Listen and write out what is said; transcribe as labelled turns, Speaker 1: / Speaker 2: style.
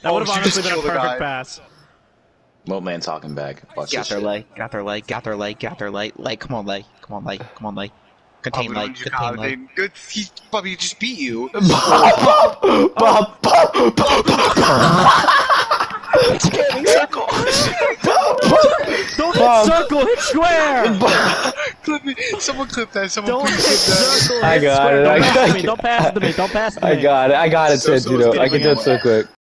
Speaker 1: That would have
Speaker 2: she just
Speaker 1: honestly been a
Speaker 2: killed the
Speaker 1: perfect
Speaker 2: guy.
Speaker 1: pass.
Speaker 3: Well, man, talking back. Watch
Speaker 4: Got
Speaker 3: this
Speaker 4: their
Speaker 3: shit.
Speaker 4: leg. Got their leg. Got their leg. Got their leg. Leg. Come on, leg. Come on, leg. Come on, leg. Contain leg. Contain leg.
Speaker 2: Good. Bobby just beat you.
Speaker 3: Scanning circle.
Speaker 1: Don't hit circle, hit square!
Speaker 2: Clip me. Someone clip that. Someone
Speaker 1: Don't hit
Speaker 2: please clip that.
Speaker 1: circle,
Speaker 5: I
Speaker 1: hit
Speaker 5: got
Speaker 1: square.
Speaker 5: it, I
Speaker 1: Don't pass
Speaker 5: got
Speaker 1: it to me,
Speaker 5: it.
Speaker 1: don't pass it to me, don't pass it to me.
Speaker 5: I got it,
Speaker 2: So
Speaker 5: Tito. I can do it so quick.